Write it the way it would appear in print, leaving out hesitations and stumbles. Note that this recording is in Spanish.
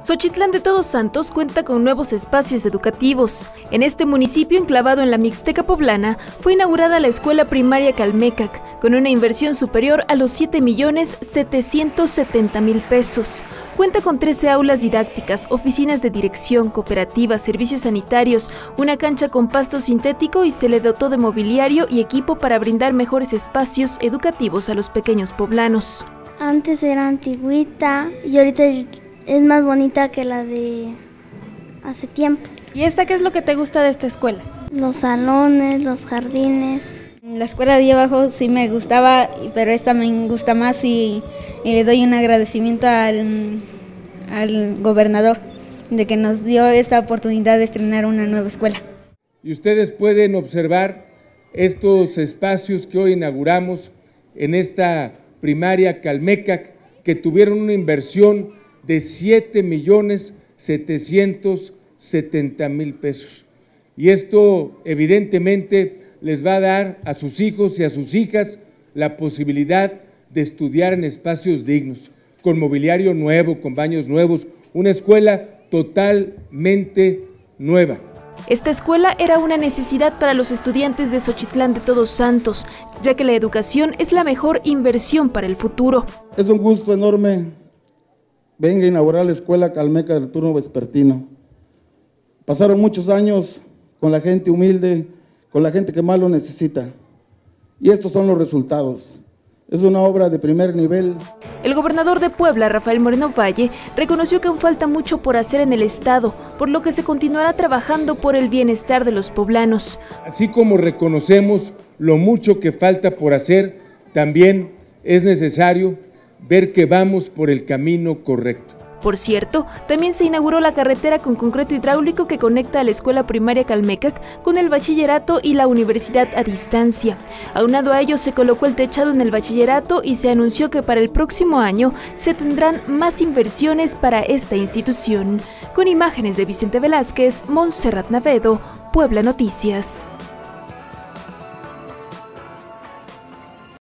Xochitlán de Todos Santos cuenta con nuevos espacios educativos. En este municipio enclavado en la Mixteca poblana fue inaugurada la escuela primaria Calmecac, con una inversión superior a los 7.770.000 pesos. Cuenta con 13 aulas didácticas, oficinas de dirección, cooperativas, servicios sanitarios, una cancha con pasto sintético y se le dotó de mobiliario y equipo para brindar mejores espacios educativos a los pequeños poblanos. Antes era antigüita y ahorita es más bonita que la de hace tiempo. ¿Y esta qué es lo que te gusta de esta escuela? Los salones, los jardines. La escuela de abajo sí me gustaba, pero esta me gusta más y le doy un agradecimiento al gobernador de que nos dio esta oportunidad de estrenar una nueva escuela. Y ustedes pueden observar estos espacios que hoy inauguramos en esta primaria Calmecac, que tuvieron una inversión de 7.770.000 pesos. Y esto evidentemente les va a dar a sus hijos y a sus hijas la posibilidad de estudiar en espacios dignos, con mobiliario nuevo, con baños nuevos, una escuela totalmente nueva. Esta escuela era una necesidad para los estudiantes de Xochitlán de Todos Santos, ya que la educación es la mejor inversión para el futuro. Es un gusto enorme venga a inaugurar la escuela Calmecac del turno vespertino. Pasaron muchos años con la gente humilde, con la gente que más lo necesita. Y estos son los resultados. Es una obra de primer nivel. El gobernador de Puebla, Rafael Moreno Valle, reconoció que aún falta mucho por hacer en el estado, por lo que se continuará trabajando por el bienestar de los poblanos. Así como reconocemos lo mucho que falta por hacer, también es necesario ver que vamos por el camino correcto. Por cierto, también se inauguró la carretera con concreto hidráulico que conecta a la escuela primaria Calmecac con el bachillerato y la universidad a distancia. Aunado a ello, se colocó el techado en el bachillerato y se anunció que para el próximo año se tendrán más inversiones para esta institución. Con imágenes de Vicente Velázquez, Montserrat Navedo, Puebla Noticias.